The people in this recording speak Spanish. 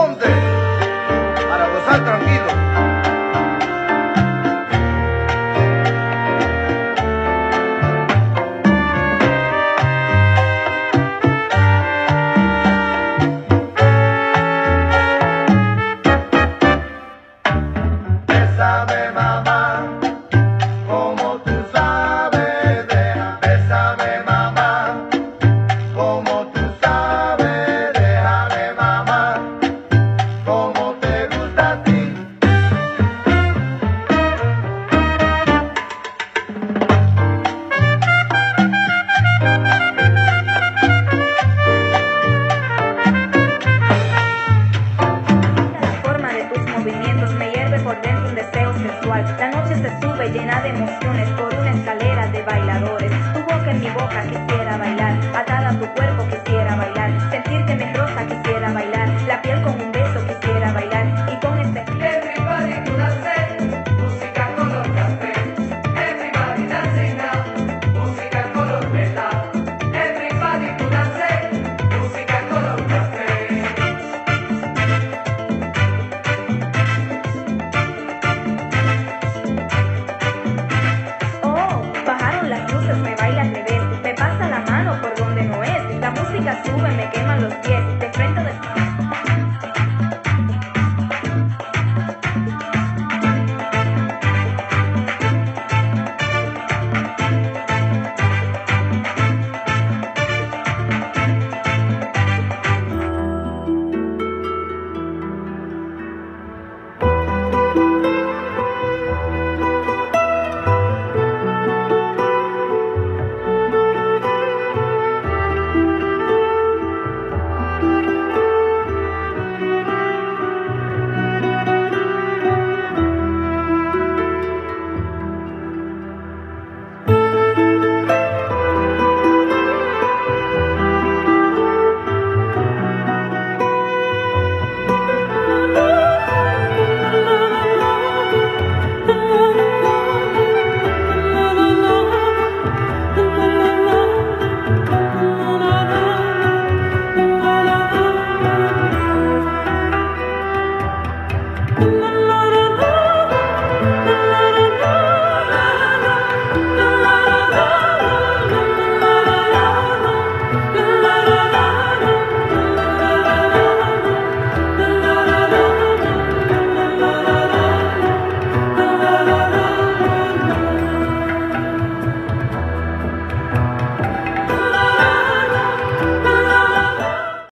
Ponte para gozar tranquilo. Bésame, mamá, como tú sabes, bésame, mamá, como tú sabes, déjame, mamá, como te gusta a ti. La forma de tus movimientos me hierve por dentro un deseo sexual. La noche se sube llena de emociones por una escalera.